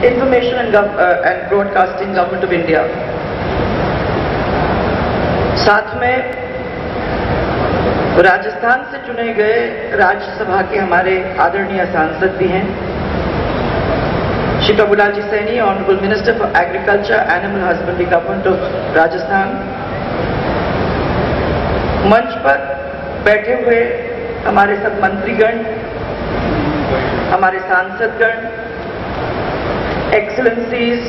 Information and Broadcasting Government of India। साथ में राजस्थान से चुने गए राज्यसभा के हमारे आदरणीय सांसद भी हैं, Shri Prabhulal ji Saini, honourable minister for agriculture animal husbandry government of Rajasthan. मंच पर बैठे हुए हमारे सब मंत्रीगण, हमारे सांसदगण, excellencies,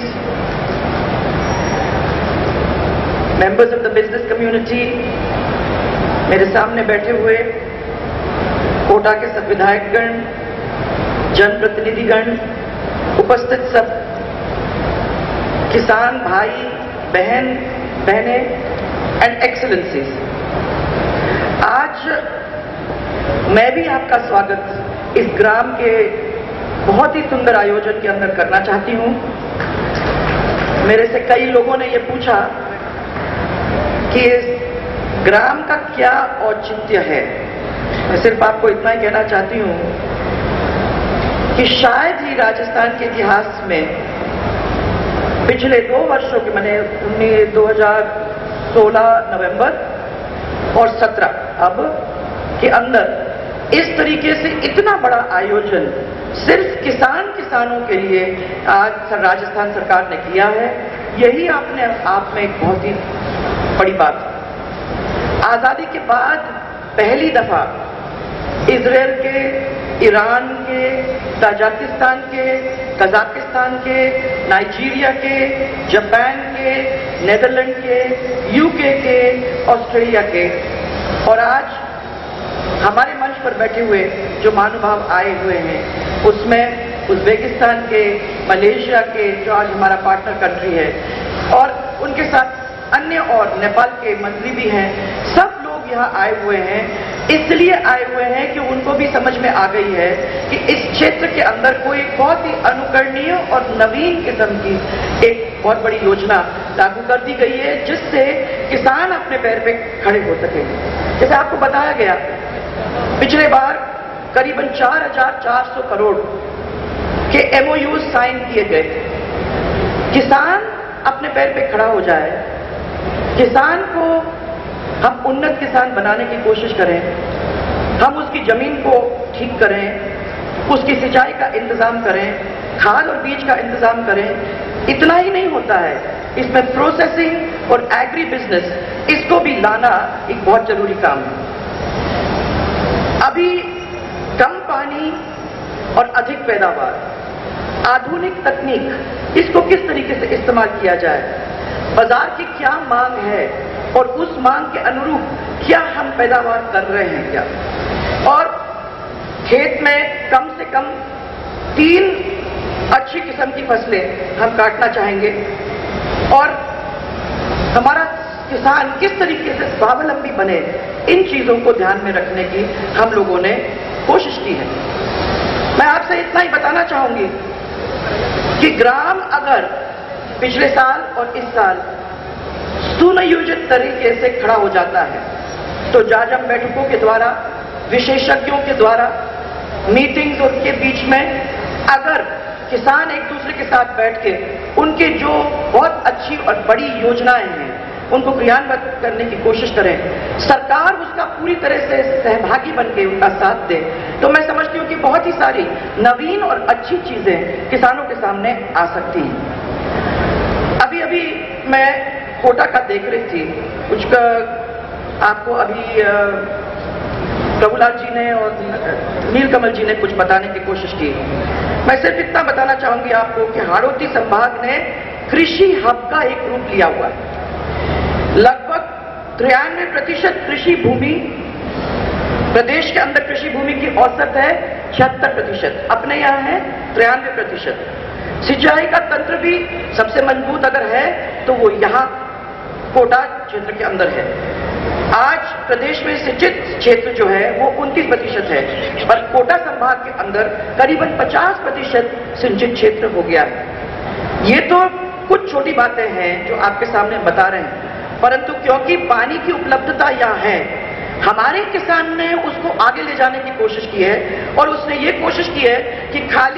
members of the business community, मेरे सामने बैठे हुए कोटा के सब विधायकगण, जनप्रतिनिधिगण, उपस्थित सब किसान भाई बहनें एंड एक्सेलेंसीज, आज मैं भी आपका स्वागत इस ग्राम के बहुत ही सुंदर आयोजन के अंदर करना चाहती हूं। मेरे से कई लोगों ने यह पूछा कि इस ग्राम का क्या औचित्य है। मैं सिर्फ आपको इतना ही कहना चाहती हूं कि शायद ही राजस्थान के इतिहास में पिछले 2 वर्षों के, मैंने 2016 नवंबर और 17 अब के अंदर इस तरीके से इतना बड़ा आयोजन सिर्फ किसानों के लिए आज राजस्थान सरकार ने किया है। यही अपने आप में एक बहुत ही बड़ी बात है। आजादी के बाद पहली दफा इजराइल के, ईरान के, ताजिकिस्तान के, कजाकिस्तान के, नाइजीरिया के, जापान के, नेदरलैंड के, यूके के, ऑस्ट्रेलिया के और आज हमारे मंच पर बैठे हुए जो महानुभाव आए हुए हैं उसमें उज्बेकिस्तान के, मलेशिया के, जो आज हमारा पार्टनर कंट्री है, और उनके साथ अन्य और नेपाल के मंत्री भी हैं। सब लोग यहाँ आए हुए हैं, इसलिए आए हुए हैं कि उनको भी समझ में आ गई है कि इस क्षेत्र के अंदर कोई बहुत ही अनुकरणीय और नवीन किस्म की एक बहुत बड़ी योजना लागू कर दी गई है जिससे किसान अपने पैर पे खड़े हो सके। जैसे आपको बताया गया, पिछले बार करीबन 4,400 करोड़ के MOU साइन किए गए। किसान अपने पैर पे खड़ा हो जाए, किसान को हम उन्नत किसान बनाने की कोशिश करें, हम उसकी जमीन को ठीक करें, उसकी सिंचाई का इंतजाम करें, खाद और बीज का इंतजाम करें। इतना ही नहीं होता है, इसमें प्रोसेसिंग और एग्री बिजनेस, इसको भी लाना एक बहुत जरूरी काम है। अभी कम पानी और अधिक पैदावार, आधुनिक तकनीक, इसको किस तरीके से इस्तेमाल किया जाए, बाजार की क्या मांग है और उस मांग के अनुरूप क्या हम पैदावार कर रहे हैं क्या, और खेत में कम से कम 3 अच्छी किस्म की फसलें हम काटना चाहेंगे और हमारा किसान किस तरीके से स्वावलंबी बने, इन चीजों को ध्यान में रखने की हम लोगों ने कोशिश की है। मैं आपसे इतना ही बताना चाहूंगी कि ग्राम अगर पिछले साल और इस साल सुनियोजित तरीके से खड़ा हो जाता है तो जाजम बैठकों के द्वारा, विशेषज्ञों के द्वारा, मीटिंग्स और के बीच में अगर किसान एक दूसरे के साथ बैठ के उनके जो बहुत अच्छी और बड़ी योजनाएं हैं उनको क्रियान्वित करने की कोशिश करें, सरकार उसका पूरी तरह से सहभागी बनके उनका साथ दे, तो मैं समझती हूँ कि बहुत ही सारी नवीन और अच्छी चीजें किसानों के सामने आ सकती हैं। अभी मैं कोटा का देख रही थी, कुछ का आपको अभी प्रभुलाल जी ने और नीलकमल जी ने कुछ बताने की कोशिश की। मैं सिर्फ इतना बताना चाहूंगी आपको कि हाड़ौती संभाग ने कृषि हब का एक रूप लिया हुआ है। लगभग 93% कृषि भूमि, प्रदेश के अंदर कृषि भूमि की औसत है 76%, अपने यहाँ है 93%। सिंचाई का तंत्र भी सबसे मजबूत अगर है तो वो यहाँ कोटा क्षेत्र के अंदर है। आज प्रदेश में सिंचित क्षेत्र जो है वो 29% है, पर कोटा संभाग के अंदर करीबन 50% सिंचित क्षेत्र हो गया है। ये तो कुछ छोटी बातें हैं जो आपके सामने बता रहे हैं, परंतु क्योंकि पानी की उपलब्धता यहाँ है, हमारे किसान ने उसको आगे ले जाने की कोशिश की है और उसने ये कोशिश की है कि खाली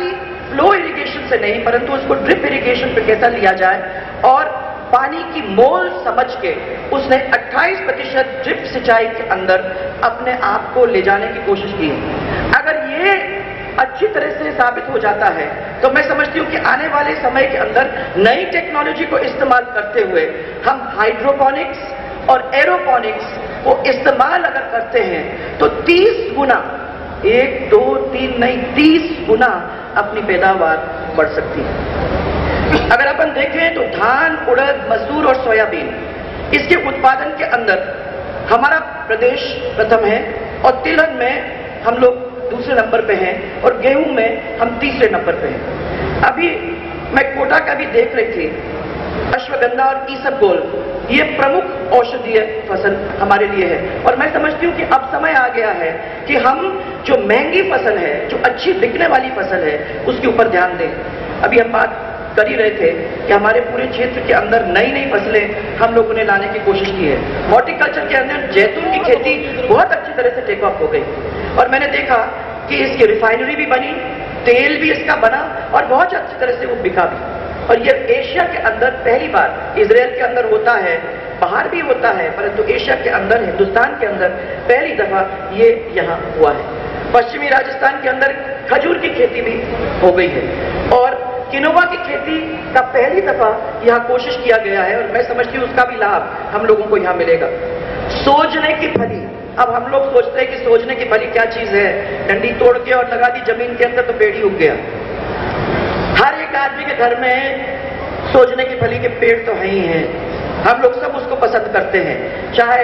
फ्लो इरिगेशन से नहीं परंतु उसको ड्रिप इरिगेशन पे कैसा लिया जाए, और पानी की मोल समझ के उसने 28% ड्रिप सिंचाई के अंदर अपने आप को ले जाने की कोशिश की। अगर ये अच्छी तरह से साबित हो जाता है तो मैं समझती हूं कि आने वाले समय के अंदर नई टेक्नोलॉजी को इस्तेमाल करते हुए हम हाइड्रोपोनिक्स और एरोपोनिक्स को इस्तेमाल अगर करते हैं तो 30 गुना, 1, 2, 3 नहीं 30 गुना अपनी पैदावार बढ़ सकती है। अगर अपन देखें तो धान, उड़द, मसूर और सोयाबीन, इसके उत्पादन के अंदर हमारा प्रदेश प्रथम है और तिलहन में हम लोग दूसरे नंबर पे हैं और गेहूं में हम तीसरे नंबर पे हैं। अभी मैं कोटा का भी देख रही थी, अश्वगंधा और ईसबगोल ये प्रमुख औषधीय फसल हमारे लिए है और मैं समझती हूँ कि अब समय आ गया है कि हम जो महंगी फसल है, जो अच्छी बिकने वाली फसल है, उसके ऊपर ध्यान दें। अभी हम बात कर ही रहे थे कि हमारे पूरे क्षेत्र के अंदर नई नई फसलें हम लोगों ने लाने की कोशिश की है। हॉर्टिकल्चर के अंदर जैतून की खेती बहुत अच्छी तरह से टेक ऑफ हो गई और मैंने देखा कि इसकी रिफाइनरी भी बनी, तेल भी इसका बना और बहुत अच्छी तरह से वो बिका भी। और ये एशिया के अंदर पहली बार, इजराइल के अंदर होता है, बाहर भी होता है, परंतु एशिया के अंदर, हिंदुस्तान के अंदर पहली दफा ये यहाँ हुआ है। पश्चिमी राजस्थान के अंदर खजूर की खेती भी हो गई है और किनोवा की खेती का पहली दफा यहाँ कोशिश किया गया है और मैं समझती हूँ उसका भी लाभ हम लोगों को यहाँ मिलेगा। सोजने की फली, अब हम लोग सोचते हैं कि सोजने की फली क्या चीज है, डंडी तोड़ के और लगा दी जमीन के अंदर तो पेड़ ही उग गया। हर एक आदमी के घर में सोजने की फली के पेड़ तो है ही हैं, हम लोग सब उसको पसंद करते हैं, चाहे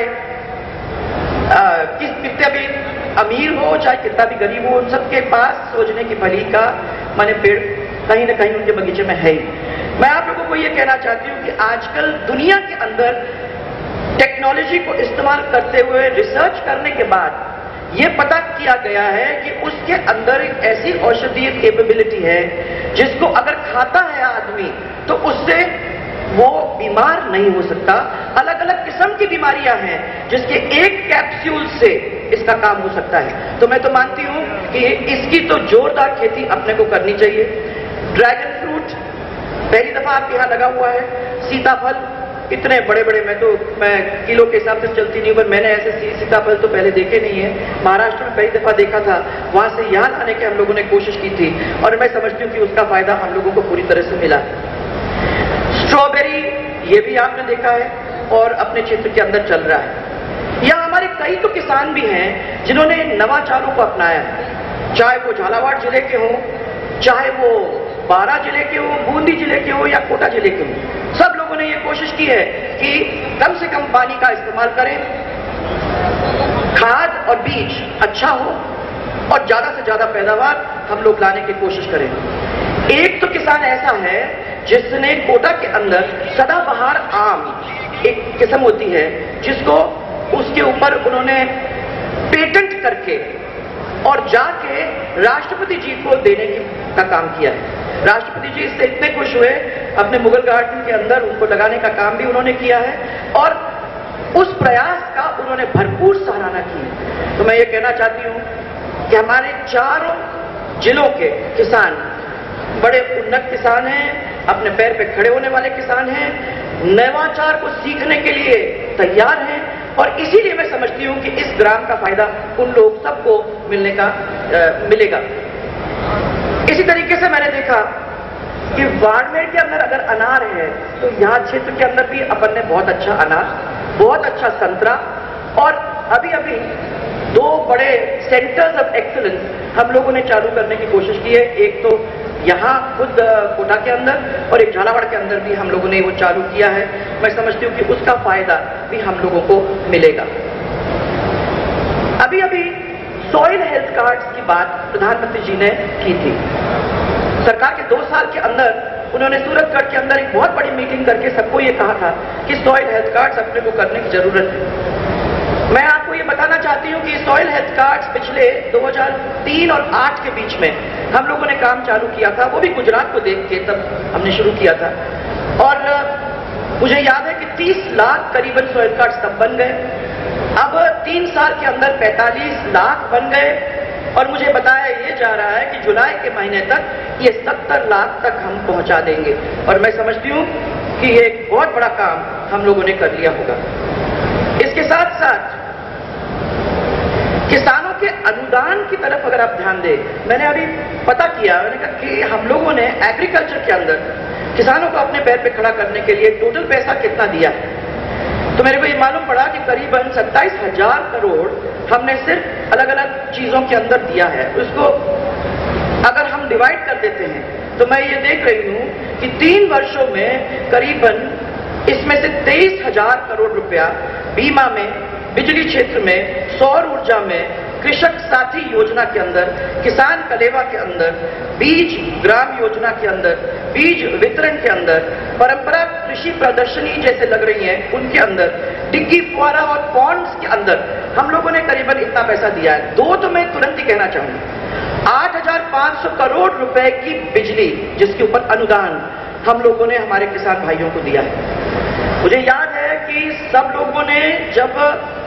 कितना भी अमीर हो चाहे कितना भी गरीब हो, उन सबके पास सोजने की फली का माने पेड़ कहीं ना कहीं उनके बगीचे में है ही। मैं आप लोगों को यह कहना चाहती हूँ कि आजकल दुनिया के अंदर टेक्नोलॉजी को इस्तेमाल करते हुए रिसर्च करने के बाद यह पता किया गया है कि उसके अंदर एक ऐसी औषधीय कैपेबिलिटी है जिसको अगर खाता है आदमी तो उससे वो बीमार नहीं हो सकता। अलग अलग किस्म की बीमारियां हैं जिसके एक कैप्सूल से इसका काम हो सकता है। तो मैं तो मानती हूं कि इसकी तो जोरदार खेती अपने को करनी चाहिए। ड्रैगन फ्रूट पहली दफा आपके यहां लगा हुआ है, सीताफल इतने बड़े बड़े, मैं किलो के हिसाब से चलती नहीं हूं पर मैंने ऐसे सीताफल तो पहले देखे नहीं है। महाराष्ट्र में पहली दफा देखा था, वहां से यहां लाने की हम लोगों ने कोशिश की थी और मैं समझती हूं कि उसका फायदा हम लोगों को पूरी तरह से मिला। स्ट्रॉबेरी ये भी आपने देखा है और अपने क्षेत्र के अंदर चल रहा है। यहाँ हमारे कई तो किसान भी हैं जिन्होंने नवाचारों को अपनाया है, चाहे वो झालावाड़ जिले के हों, चाहे वो बारां जिले के हो, बूंदी जिले के हो या कोटा जिले के हो, सब लोगों ने ये कोशिश की है कि कम से कम पानी का इस्तेमाल करें, खाद और बीज अच्छा हो और ज्यादा से ज्यादा पैदावार हम लोग लाने की कोशिश करें। एक तो किसान ऐसा है जिसने कोटा के अंदर सदाबहार आम एक किस्म होती है जिसको उसके ऊपर उन्होंने पेटेंट करके और जाके राष्ट्रपति जी को देने का काम किया है। राष्ट्रपति जी इससे इतने खुश हुए, अपने मुगल गार्डन के अंदर उनको लगाने का काम भी उन्होंने किया है और उस प्रयास का उन्होंने भरपूर सराहना की। तो मैं ये कहना चाहती हूं कि हमारे चारों जिलों के किसान बड़े उन्नत किसान हैं, अपने पैर पे खड़े होने वाले किसान हैं, नवाचार को सीखने के लिए तैयार हैं और इसीलिए मैं समझती हूं कि इस ग्राम का फायदा उन लोग सबको मिलेगा। इसी तरीके से मैंने देखा कि बाड़मेर के अंदर अगर अनार है तो यहाँ क्षेत्र के अंदर भी अपन ने बहुत अच्छा अनार, बहुत अच्छा संतरा और अभी अभी 2 बड़े सेंटर्स ऑफ एक्सीलेंस हम लोगों ने चालू करने की कोशिश की है। एक तो यहाँ खुद कोटा के अंदर और एक झालावाड़ के अंदर भी हम लोगों ने वो चालू किया है। मैं समझती हूँ कि उसका फायदा भी हम लोगों को मिलेगा। अभी अभी सॉइल हेल्थ कार्ड्स की बात प्रधानमंत्री जी ने की थी। सरकार के 2 साल के अंदर उन्होंने सूरतगढ़ के अंदर एक बहुत बड़ी मीटिंग करके सबको ये कहा था कि सॉइल हेल्थ कार्ड्स अपने को करने की जरूरत है। मैं आपको ये बताना चाहती हूँ कि सॉइल हेल्थ कार्ड्स पिछले 2003 और 8 के बीच में हम लोगों ने काम चालू किया था, वो भी गुजरात को देख के तब हमने शुरू किया था और मुझे याद है कि 30 लाख करीबन सॉइल कार्ड्स तब बन गए। अब 3 साल के अंदर 45 लाख बन गए और मुझे बताया ये जा रहा है कि जुलाई के महीने तक ये 70 लाख तक हम पहुंचा देंगे। और मैं समझती हूं कि ये एक बहुत बड़ा काम हम लोगों ने कर लिया होगा। इसके साथ साथ किसानों के अनुदान की तरफ अगर आप ध्यान दें, मैंने अभी पता किया, मैंने कहा कि हम लोगों ने एग्रीकल्चर के अंदर किसानों को अपने पैर पे खड़ा करने के लिए टोटल पैसा कितना दिया है। तो मेरे को ये मालूम पड़ा कि करीबन 27,000 करोड़ हमने सिर्फ अलग अलग चीजों के अंदर दिया है। उसको अगर हम डिवाइड कर देते हैं तो मैं ये देख रही हूं कि 3 वर्षों में करीबन इसमें से 23,000 करोड़ रुपया बीमा में, बिजली क्षेत्र में, सौर ऊर्जा में, कृषक साथी योजना के अंदर, किसान कलेवा के अंदर, बीज ग्राम योजना के अंदर, बीज वितरण के अंदर, परंपरा कृषि प्रदर्शनी जैसे लग रही हैं उनके अंदर, डिग्गी फुआरा और पॉन्ड्स के अंदर हम लोगों ने करीबन इतना पैसा दिया है। 2 तो मैं तुरंत ही कहना चाहूंगा, 8,500 करोड़ रुपए की बिजली जिसके ऊपर अनुदान हम लोगों ने हमारे किसान भाइयों को दिया है। मुझे याद है कि सब लोगों ने जब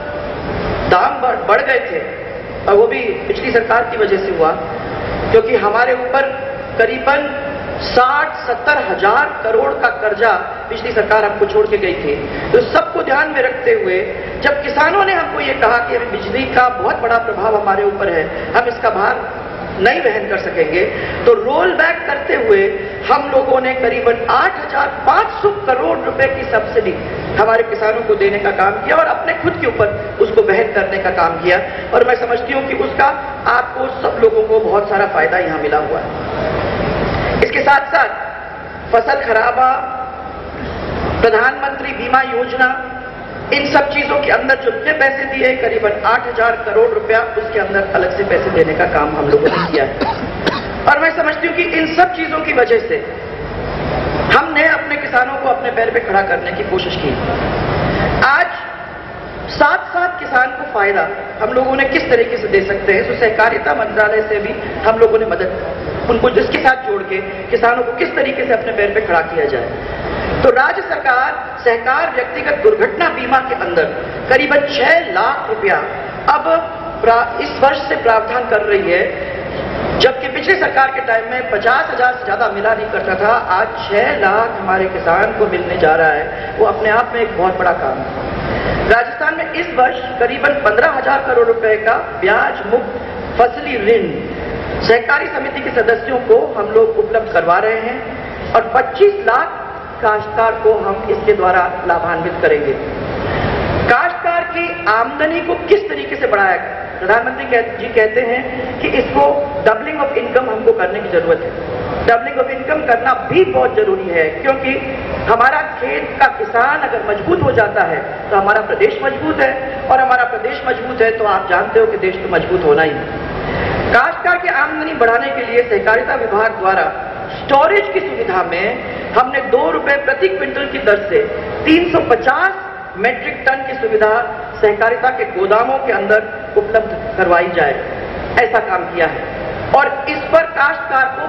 दाम बढ़ गए थे, और वो भी पिछली सरकार की वजह से हुआ, क्योंकि हमारे ऊपर करीबन 60-70 हजार करोड़ का कर्जा पिछली सरकार हमको छोड़ के गई थी। तो सबको ध्यान में रखते हुए जब किसानों ने हमको ये कहा कि बिजली का बहुत बड़ा प्रभाव हमारे ऊपर है, हम इसका भार नहीं वहन कर सकेंगे, तो रोल बैक करते हुए हम लोगों ने करीबन 8,500 करोड़ रुपए की सब्सिडी हमारे किसानों को देने का काम किया और अपने खुद के ऊपर उसको वहन करने का काम किया। और मैं समझती हूं कि उसका आपको सब लोगों को बहुत सारा फायदा यहां मिला हुआ है। इसके साथ साथ फसल खराबा, प्रधानमंत्री बीमा योजना, इन सब चीजों के अंदर जितने पैसे दिए करीबन 8,000 करोड़ रुपया, उसके अंदर अलग से पैसे देने का काम हम लोगों ने किया है। और मैं समझती हूं कि इन सब चीजों की वजह से हमने अपने किसानों को अपने पैर पे खड़ा करने की कोशिश की। आज साथ किसान को फायदा हम लोगों ने किस तरीके से दे सकते हैं, तो सहकारिता मंत्रालय से भी हम लोगों ने मदद उनको जिसके साथ जोड़ के किसानों को किस तरीके से अपने पैर पे खड़ा किया जाए। तो राज्य सरकार सहकार व्यक्तिगत दुर्घटना बीमा के अंदर करीबन 6 लाख रुपया अब इस वर्ष से प्रावधान कर रही है, जबकि पिछले सरकार के टाइम में 50,000 से ज्यादा मिला नहीं करता था। आज 6 लाख हमारे किसान को मिलने जा रहा है, वो अपने आप में एक बहुत बड़ा काम है। राजस्थान में इस वर्ष करीबन 15,000 करोड़ रुपए का ब्याज मुक्त फसली ऋण सहकारी समिति के सदस्यों को हम लोग उपलब्ध करवा रहे हैं और 25 लाख काश्तकार को हम इसके द्वारा लाभान्वित करेंगे। काश्तकार की आमदनी को किस तरीके से बढ़ाया गया, प्रधानमंत्री जी कहते हैं कि इसको डबलिंग ऑफ इनकम हमको करने की जरूरत है। डबलिंग ऑफ इनकम करना भी बहुत जरूरी है, क्योंकि हमारा खेत का किसान अगर मजबूत हो जाता है तो हमारा प्रदेश मजबूत है, और हमारा प्रदेश मजबूत है तो आप जानते हो कि देश तो मजबूत होना ही है। काश्तकार की आमदनी बढ़ाने के लिए सहकारिता विभाग द्वारा स्टोरेज की सुविधा में हमने 2 रुपए प्रति क्विंटल की दर से 350 मेट्रिक टन की सुविधा सहकारिता के गोदामों के अंदर उपलब्ध करवाई जाए, ऐसा काम किया है। और इस पर काश्तकार को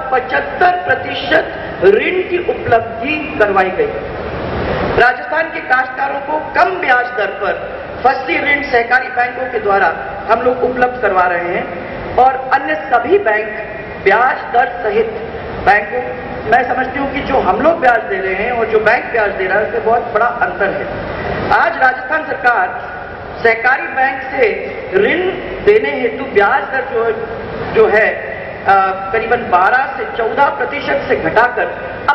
75% ऋण की उपलब्धि करवाई गई। राजस्थान के काश्तकारों को कम ब्याज दर पर फसली ऋण सहकारी बैंकों के द्वारा हम लोग उपलब्ध करवा रहे हैं, और अन्य सभी बैंक ब्याज दर सहित बैंकों, मैं समझती हूं कि जो हम लोग ब्याज दे रहे हैं और जो बैंक ब्याज दे रहा है उसमें बहुत बड़ा अंतर है। आज राजस्थान सरकार सहकारी बैंक से ऋण देने हेतु ब्याज दर जो है करीबन 12 से 14% से घटाकर अब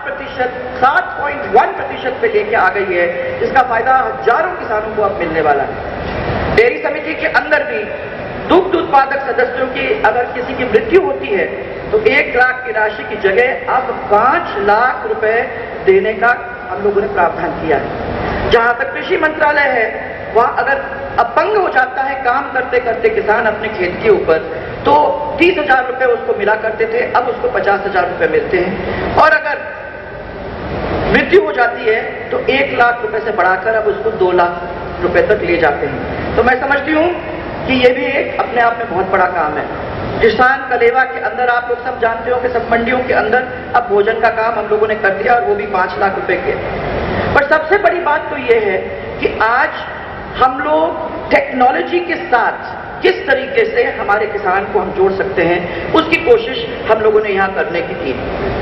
7.1% पे लेके आ गई है, जिसका फायदा हजारों किसानों को अब मिलने वाला है। डेयरी समिति के अंदर भी दुग्ध उत्पादक सदस्यों की अगर किसी की मृत्यु होती है तो 1 लाख की राशि की जगह अब 5 लाख रुपए देने का हम लोगों ने प्रावधान किया है। जहां तक कृषि मंत्रालय है, वहां अगर अपंग हो जाता है काम करते करते किसान अपने खेत के ऊपर, तो 30,000 रुपए उसको मिला करते थे, अब उसको 50,000 रुपए मिलते हैं। और अगर मृत्यु हो जाती है तो 1 लाख रुपए से बढ़ाकर अब उसको 2 लाख रुपए तक ले जाते हैं। तो मैं समझती हूं कि ये भी एक अपने आप में बहुत बड़ा काम है। किसान कलेवा के अंदर आप लोग सब जानते हो कि सब मंडियों के अंदर अब भोजन का काम हम लोगों ने कर दिया, और वो भी 5 लाख रुपए के। पर सबसे बड़ी बात तो ये है कि आज हम लोग टेक्नोलॉजी के साथ किस तरीके से हमारे किसान को हम जोड़ सकते हैं, उसकी कोशिश हम लोगों ने यहाँ करने की थी।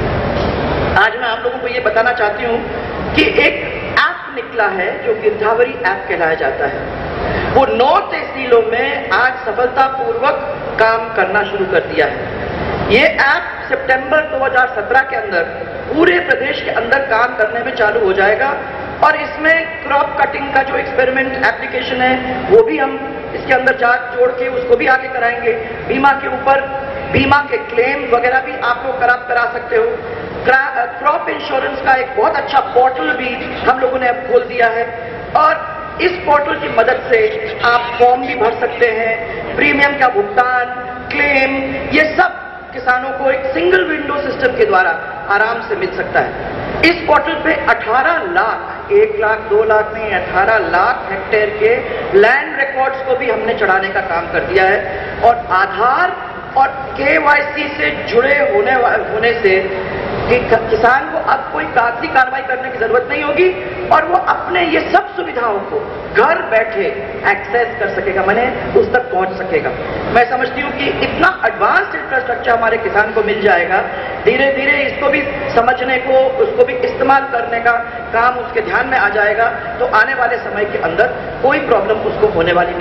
आज मैं आप लोगों को ये बताना चाहती हूँ कि एक ऐप निकला है जो गिरधावरी ऐप कहलाया जाता है। वो 9 तहसीलों में आज सफलतापूर्वक काम करना शुरू कर दिया है। ये ऐप सितंबर 2017 के अंदर पूरे प्रदेश के अंदर काम करने में चालू हो जाएगा और इसमें क्रॉप कटिंग का जो एक्सपेरिमेंट एप्लीकेशन है वो भी हम इसके अंदर जोड़ के उसको भी आगे कराएंगे। बीमा के ऊपर बीमा के क्लेम वगैरह भी आप लोग करा सकते हो। क्रॉप इंश्योरेंस का एक बहुत अच्छा पोर्टल भी हम लोगों ने अब खोल दिया है और इस पोर्टल की मदद से आप फॉर्म भी भर सकते हैं। प्रीमियम का भुगतान, क्लेम, ये सब किसानों को एक सिंगल विंडो सिस्टम के द्वारा आराम से मिल सकता है। इस पोर्टल पे 18 लाख, 1 लाख 2 लाख नहीं, 18 लाख हेक्टेयर के लैंड रिकॉर्ड्स को भी हमने चढ़ाने का काम कर दिया है और आधार और KYC से जुड़े होने से किसान को अब कोई कागजी कार्रवाई करने की जरूरत नहीं होगी और वो अपने ये सब सुविधाओं को घर बैठे एक्सेस कर सकेगा, माने उस तक पहुंच सकेगा। मैं समझती हूँ कि इतना एडवांस इंफ्रास्ट्रक्चर हमारे किसान को मिल जाएगा, धीरे धीरे इसको भी समझने को, उसको भी इस्तेमाल करने का काम उसके ध्यान में आ जाएगा, तो आने वाले समय के अंदर कोई प्रॉब्लम उसको होने वाली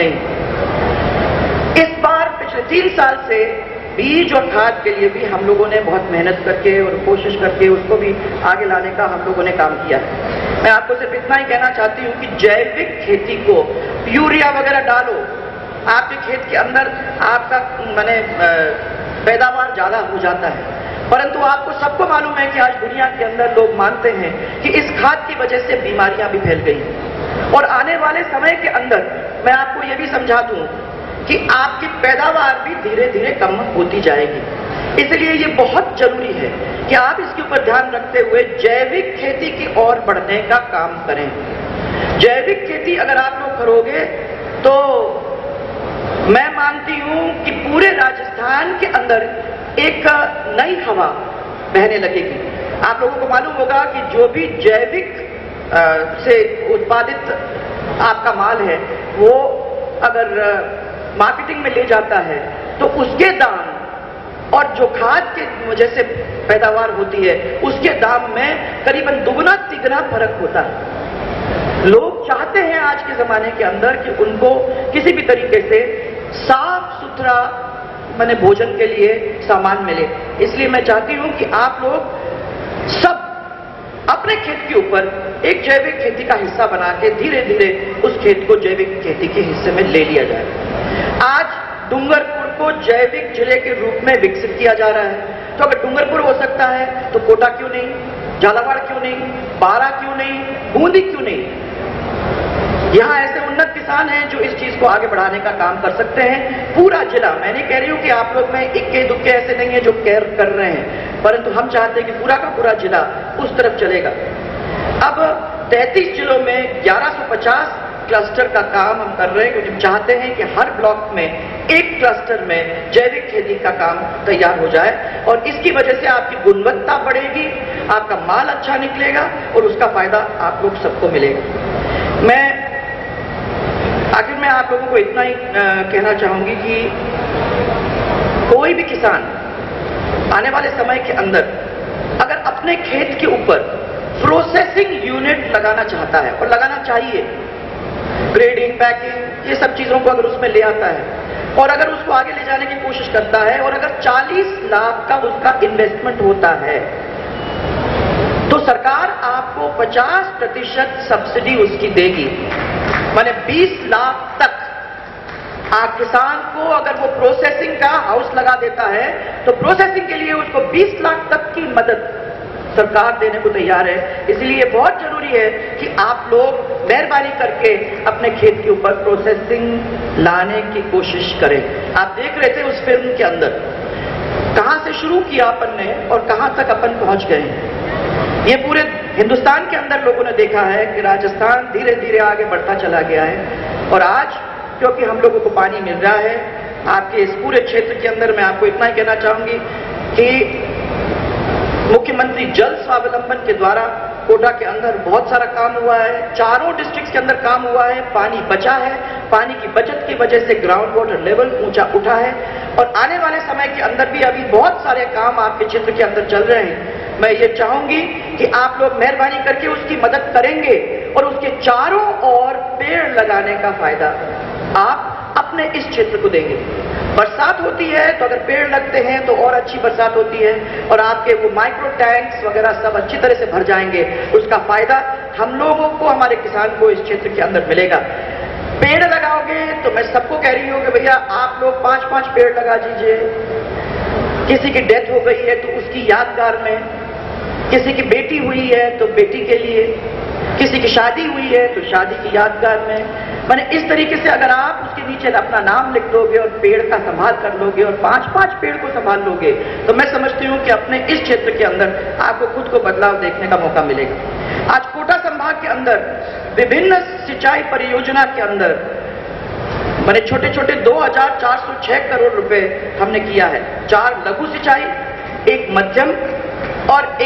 नहीं। इस बार पिछले 3 साल से बीज और खाद के लिए भी हम लोगों ने बहुत मेहनत करके और कोशिश करके उसको भी आगे लाने का हम लोगों ने काम किया है। मैं आपको सिर्फ इतना ही कहना चाहती हूँ कि जैविक खेती को यूरिया वगैरह डालो, आपके खेत के अंदर आपका माने पैदावार ज्यादा हो जाता है, परंतु आपको सबको मालूम है कि आज दुनिया के अंदर लोग मानते हैं कि इस खाद की वजह से बीमारियां भी फैल गई और आने वाले समय के अंदर मैं आपको यह भी समझा दूं कि आपकी पैदावार भी धीरे धीरे कम होती जाएगी। इसलिए ये बहुत जरूरी है कि आप इसके ऊपर ध्यान रखते हुए जैविक खेती की ओर बढ़ने का काम करें। जैविक खेती अगर आप लोग करोगे तो मैं मानती हूं कि पूरे राजस्थान के अंदर एक नई हवा बहने लगेगी। आप लोगों को मालूम होगा कि जो भी जैविक से उत्पादित आपका माल है वो अगर मार्केटिंग में ले जाता है तो उसके दाम और जो खाद के वजह से पैदावार होती है उसके दाम में करीबन दुगना तिगुना फर्क होता है। लोग चाहते हैं आज के जमाने के अंदर कि उनको किसी भी तरीके से साफ सुथरा माने भोजन के लिए सामान मिले। इसलिए मैं चाहती हूं कि आप लोग सब अपने खेत के ऊपर एक जैविक खेती का हिस्सा बना के धीरे धीरे उस खेत को जैविक खेती के हिस्से में ले लिया जाए। आज डूंगरपुर को जैविक जिले के रूप में विकसित किया जा रहा है, तो अगर डूंगरपुर हो सकता है तो कोटा क्यों नहीं, झालावाड़ क्यों नहीं, बारा क्यों नहीं, बूंदी क्यों नहीं। यहां ऐसे उन्नत किसान हैं जो इस चीज को आगे बढ़ाने का काम कर सकते हैं। पूरा जिला, मैं नहीं कह रही हूं कि आप लोग में इक्के दुक्के ऐसे नहीं है जो केयर कर रहे हैं, परंतु हम चाहते हैं कि पूरा का पूरा जिला उस तरफ चलेगा। अब 33 जिलों में 1150 क्लस्टर का काम हम कर रहे हैं, क्योंकि चाहते हैं कि हर ब्लॉक में एक क्लस्टर में जैविक खेती का काम तैयार हो जाए और इसकी वजह से आपकी गुणवत्ता बढ़ेगी, आपका माल अच्छा निकलेगा और उसका फायदा आप लोग सबको मिलेगा। मैं आखिर में आप लोगों को इतना ही कहना चाहूंगी कि कोई भी किसान आने वाले समय के अंदर अगर अपने खेत के ऊपर प्रोसेसिंग यूनिट लगाना चाहता है और लगाना चाहिए, ग्रेडिंग, पैकिंग, ये सब चीजों को अगर उसमें ले आता है और अगर उसको आगे ले जाने की कोशिश करता है और अगर 40 लाख का उसका इन्वेस्टमेंट होता है तो सरकार आपको 50% सब्सिडी उसकी देगी, माने 20 लाख तक। आप किसान को अगर वो प्रोसेसिंग का हाउस लगा देता है तो प्रोसेसिंग के लिए उसको 20 लाख तक की मदद सरकार देने को तैयार है। इसलिए बहुत जरूरी है कि आप लोग मेहरबानी करके अपने खेत के ऊपर प्रोसेसिंग लाने की कोशिश करें। आप देख रहे थे उस फिल्म के अंदर कहां से शुरू किया अपन ने और कहां तक अपन पहुंच गए। ये पूरे हिंदुस्तान के अंदर लोगों ने देखा है कि राजस्थान धीरे धीरे आगे बढ़ता चला गया है और आज क्योंकि हम लोगों को पानी मिल रहा है, आपके इस पूरे क्षेत्र के अंदर मैं आपको इतना ही कहना चाहूंगी कि मुख्यमंत्री जल स्वावलंबन के द्वारा कोटा के अंदर बहुत सारा काम हुआ है, चारों डिस्ट्रिक्ट के अंदर काम हुआ है, पानी बचा है, पानी की बचत की वजह से ग्राउंड वाटर लेवल ऊंचा उठा है और आने वाले समय के अंदर भी अभी बहुत सारे काम आपके क्षेत्र के अंदर चल रहे हैं। मैं ये चाहूंगी कि आप लोग मेहरबानी करके उसकी मदद करेंगे और उसके चारों ओर पेड़ लगाने का फायदा आप अपने इस क्षेत्र को देंगे। बरसात होती है तो अगर पेड़ लगते हैं तो और अच्छी बरसात होती है और आपके वो माइक्रो टैंक्स वगैरह सब अच्छी तरह से भर जाएंगे। उसका फायदा हम लोगों को, हमारे किसान को इस क्षेत्र के अंदर मिलेगा। पेड़ लगाओगे तो मैं सबको कह रही हूं कि भैया आप लोग 5-5 पेड़ लगा दीजिए। किसी की डेथ हो गई है तो उसकी यादगार में, किसी की बेटी हुई है तो बेटी के लिए, किसी की शादी हुई है तो शादी की यादगार में। मैंने इस तरीके से अगर आप उसके नीचे अपना नाम लिख लोगे और पेड़ का संभाल कर लोगे और 5-5 पेड़ को संभाल लोगे तो मैं समझती हूं कि अपने इस क्षेत्र के अंदर आपको खुद को बदलाव देखने का मौका मिलेगा। आज कोटा संभाग के अंदर विभिन्न सिंचाई परियोजना के अंदर मैंने छोटे छोटे 2406 करोड़ रुपए हमने किया है। 4 लघु सिंचाई, 1 मध्यम और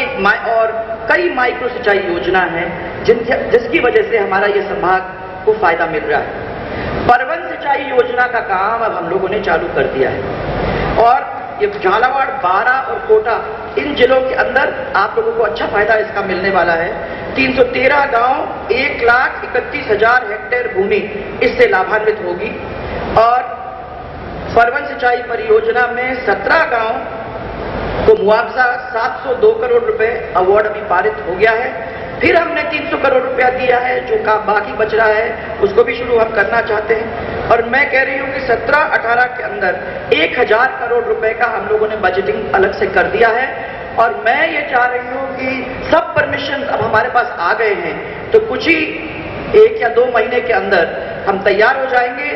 कई माइक्रो सिंचाई योजना है जिसकी वजह से हमारा ये संभाग को फायदा मिल रहा है। परवन सिंचाई योजना का काम अब हम लोगों ने चालू कर दिया है और ये झालावाड़, बारा और कोटा इन जिलों के अंदर आप लोगों को अच्छा फायदा इसका मिलने वाला है। 313 गांव, 1,31,000 हेक्टेयर भूमि इससे लाभान्वित होगी और परवन सिंचाई परियोजना में 17 गांव को मुआवजा 702 करोड़ रुपए अवार्ड अभी पारित हो गया है। फिर हमने 300 करोड़ रुपया दिया है, जो काम बाकी बच रहा है उसको भी शुरू हम करना चाहते हैं और मैं कह रही हूं कि 17-18 के अंदर 1000 करोड़ रुपए का हम लोगों ने बजटिंग अलग से कर दिया है और मैं ये चाह रही हूं कि सब परमिशन अब हमारे पास आ गए हैं तो कुछ ही 1 या 2 महीने के अंदर हम तैयार हो जाएंगे।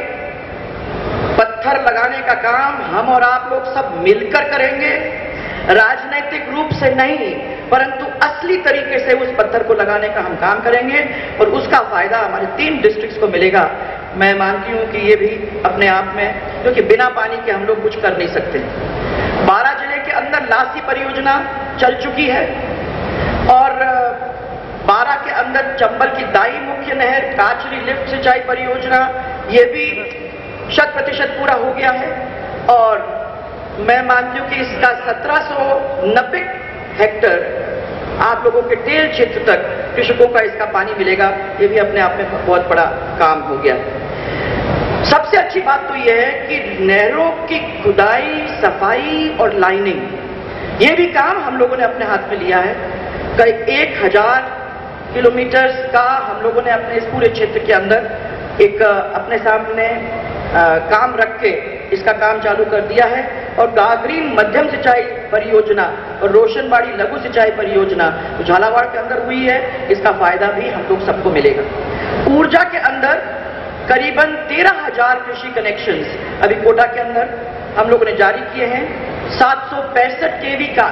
पत्थर लगाने का काम हम और आप लोग सब मिलकर करेंगे, राजनीतिक रूप से नहीं परंतु असली तरीके से उस पत्थर को लगाने का हम काम करेंगे और उसका फायदा हमारे 3 डिस्ट्रिक्ट्स को मिलेगा। मैं मानती हूं कि ये भी अपने आप में, क्योंकि बिना पानी के हम लोग कुछ कर नहीं सकते। 12 जिले के अंदर लासी परियोजना चल चुकी है और 12 के अंदर चंबल की दाई मुख्य नहर, काचरी लिफ्ट सिंचाई परियोजना ये भी 100% पूरा हो गया है और मैं मानती हूं कि इसका 1790 हेक्टेयर आप लोगों के टेल क्षेत्र तक कृषकों का इसका पानी मिलेगा। ये भी अपने आप में बहुत बड़ा काम हो गया। सबसे अच्छी बात तो यह है कि नहरों की खुदाई, सफाई और लाइनिंग ये भी काम हम लोगों ने अपने हाथ में लिया है। करीब 1000 किलोमीटर का हम लोगों ने अपने इस पूरे क्षेत्र के अंदर एक अपने सामने काम रख के इसका काम चालू कर दिया है और गागरीन मध्यम सिंचाई परियोजना और रोशनबाड़ी लघु सिंचाई परियोजना तो झालावाड़ के अंदर हुई है। इसका फायदा भी हम लोग सबको मिलेगा। ऊर्जा के अंदर करीबन 13,000 कृषि कनेक्शंस अभी कोटा के अंदर हम लोगों ने जारी किए हैं। 765 केवी का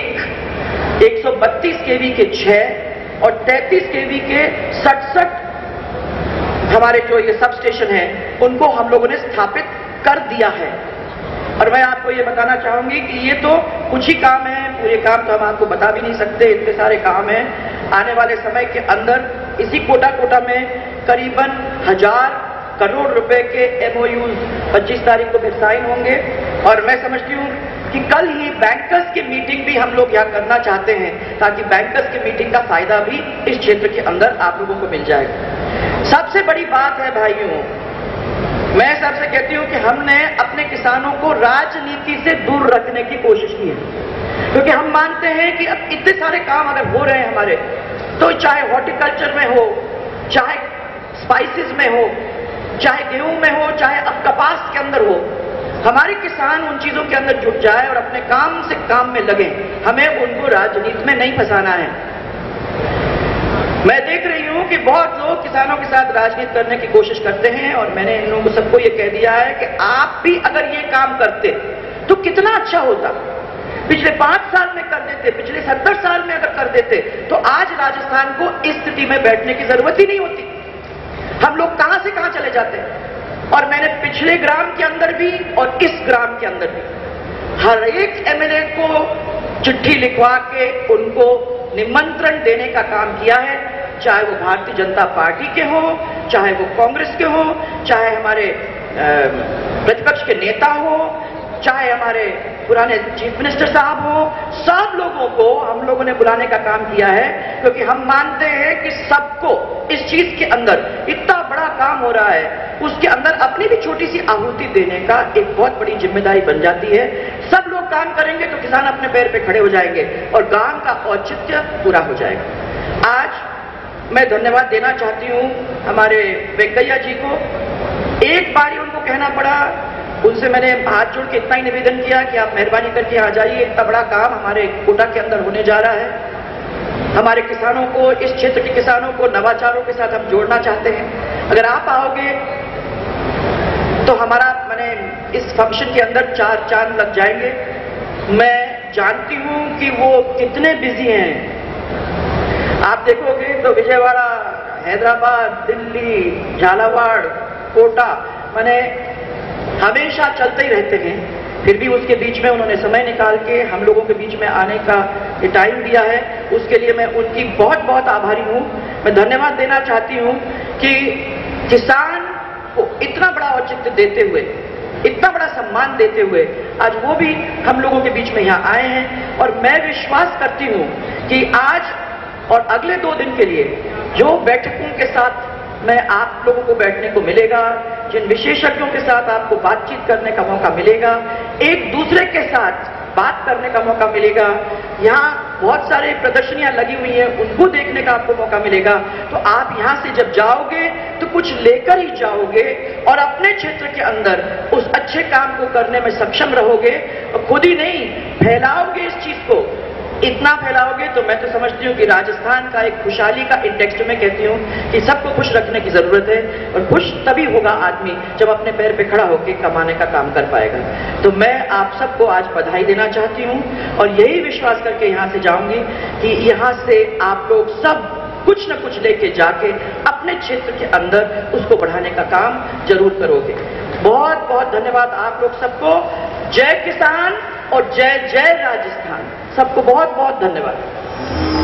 1, 132 केवी के 6 और 33 केवी के 67 हमारे जो ये सब स्टेशन हैं उनको हम लोगों ने स्थापित कर दिया है। और मैं आपको ये बताना चाहूंगी कि ये तो कुछ ही काम है, पूरे काम तो हम आपको बता भी नहीं सकते, इतने सारे काम हैं। आने वाले समय के अंदर इसी कोटा में करीबन 1000 करोड़ रुपए के MOUs 25 तारीख को फिर साइन होंगे और मैं समझती हूँ कि कल ही बैंकर्स की मीटिंग भी हम लोग यहाँ करना चाहते हैं ताकि बैंकर्स की मीटिंग का फायदा भी इस क्षेत्र के अंदर आप लोगों को मिल जाएगा। सबसे बड़ी बात है भाइयों, मैं सबसे कहती हूं कि हमने अपने किसानों को राजनीति से दूर रखने की कोशिश की है क्योंकि हम मानते हैं कि अब इतने सारे काम अगर हो रहे हैं हमारे, तो चाहे हॉर्टिकल्चर में हो, चाहे स्पाइसेस में हो, चाहे गेहूं में हो, चाहे अब कपास के अंदर हो, हमारे किसान उन चीजों के अंदर जुट जाए और अपने काम से काम में लगे। हमें उनको राजनीति में नहीं फंसाना है। मैं देख रही हूं कि बहुत लोग किसानों के साथ राजनीति करने की कोशिश करते हैं और मैंने इन लोगों को सबको ये कह दिया है कि आप भी अगर ये काम करते तो कितना अच्छा होता। पिछले 5 साल में कर देते, पिछले 70 साल में अगर कर देते तो आज राजस्थान को इस स्थिति में बैठने की जरूरत ही नहीं होती। हम लोग कहां से कहां चले जाते हैं। और मैंने पिछले ग्राम के अंदर भी और इस ग्राम के अंदर भी हर एक MLA को चिट्ठी लिखवा के उनको निमंत्रण देने का काम किया है, चाहे वो भारतीय जनता पार्टी के हो, चाहे वो कांग्रेस के हो, चाहे हमारे प्रतिपक्ष के नेता हो, चाहे हमारे पुराने चीफ मिनिस्टर साहब हो, सब लोगों को हम लोगों ने बुलाने का काम किया है, क्योंकि हम मानते हैं कि सबको इस चीज के अंदर इतना बड़ा काम हो रहा है, उसके अंदर अपनी भी छोटी सी आहुति देने का एक बहुत बड़ी जिम्मेदारी बन जाती है। सब लोग काम करेंगे तो किसान अपने पैर पे खड़े हो जाएंगे और गांव का औचित्य पूरा हो जाएगा। आज मैं धन्यवाद देना चाहती हूं हमारे वेंकैया जी को। एक बार ही उनको कहना पड़ा, उनसे मैंने हाथ जोड़ के इतना ही निवेदन किया कि आप मेहरबानी करके आ जाइए, इतना बड़ा काम हमारे कोटा के अंदर होने जा रहा है। हमारे किसानों को, इस क्षेत्र के किसानों को नवाचारों के साथ हम जोड़ना चाहते हैं। अगर आप आओगे तो हमारा मैंने इस फंक्शन के अंदर 4 चांद लग जाएंगे। मैं जानती हूं कि वो कितने बिजी हैं। आप देखोगे तो विजयवाड़ा, हैदराबाद, दिल्ली, झालावाड़, कोटा, मैंने हमेशा चलते ही रहते हैं, फिर भी उसके बीच में उन्होंने समय निकाल के हम लोगों के बीच में आने का टाइम दिया है। उसके लिए मैं उनकी बहुत बहुत आभारी हूं। मैं धन्यवाद देना चाहती हूं कि किसान को इतना बड़ा औचित्य देते हुए, इतना बड़ा सम्मान देते हुए आज वो भी हम लोगों के बीच में यहाँ आए हैं। और मैं विश्वास करती हूं कि आज और अगले 2 दिन के लिए जो बैठकों के साथ मैं आप लोगों को बैठने को मिलेगा, जिन विशेषज्ञों के साथ आपको बातचीत करने का मौका मिलेगा, एक दूसरे के साथ बात करने का मौका मिलेगा, यहाँ बहुत सारे प्रदर्शनियां लगी हुई हैं, उनको देखने का आपको मौका मिलेगा। तो आप यहाँ से जब जाओगे तो कुछ लेकर ही जाओगे और अपने क्षेत्र के अंदर उस अच्छे काम को करने में सक्षम रहोगे और खुद ही नहीं फैलाओगे इस चीज को। इतना फैलाओगे तो मैं तो समझती हूँ कि राजस्थान का एक खुशहाली का इंडेक्स में कहती हूँ कि सबको खुश रखने की जरूरत है, और खुश तभी होगा आदमी जब अपने पैर पे खड़ा होकर कमाने का काम कर पाएगा। तो मैं आप सबको आज बधाई देना चाहती हूँ और यही विश्वास करके यहाँ से जाऊंगी कि यहाँ से आप लोग सब कुछ न कुछ लेके जाके अपने क्षेत्र के अंदर उसको बढ़ाने का काम जरूर करोगे। बहुत बहुत धन्यवाद आप लोग सबको। जय किसान और जय जय राजस्थान। सबको बहुत बहुत धन्यवाद।